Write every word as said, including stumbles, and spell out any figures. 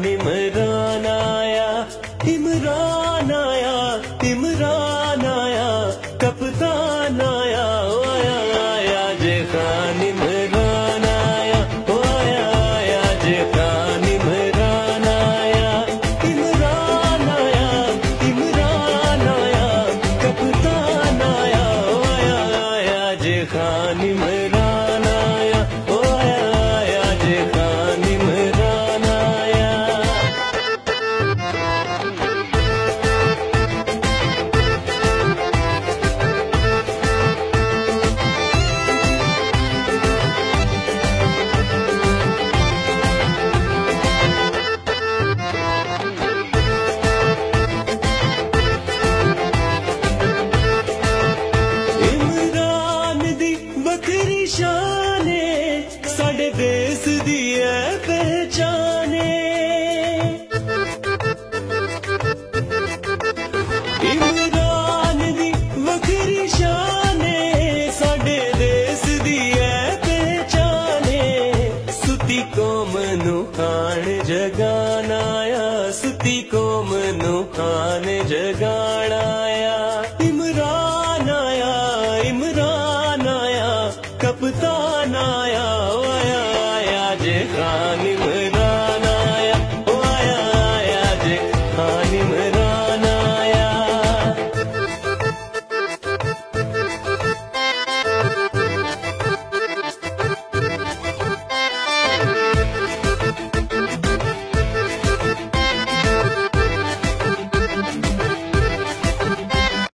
इमरान आया, इमरान आया, इमरान आया, कप्तान आया, ओ आया आया जे खान इमरान आया, ओ आया आया जे खान इमरान आया, इमरान आया, इमरान आया, कप्तान आया, ओ आया आया जे खान इमरान आया, ओ आया आया जे खान इमरान आया। इमरान दी बखरी शाने साडे देश दी है पहचाने, इमरान दी बखरी शाने साडे देश दी है पहचाने, सुती कौम नू खान जगाना आया, सुती कौम नू खान जगाना आया।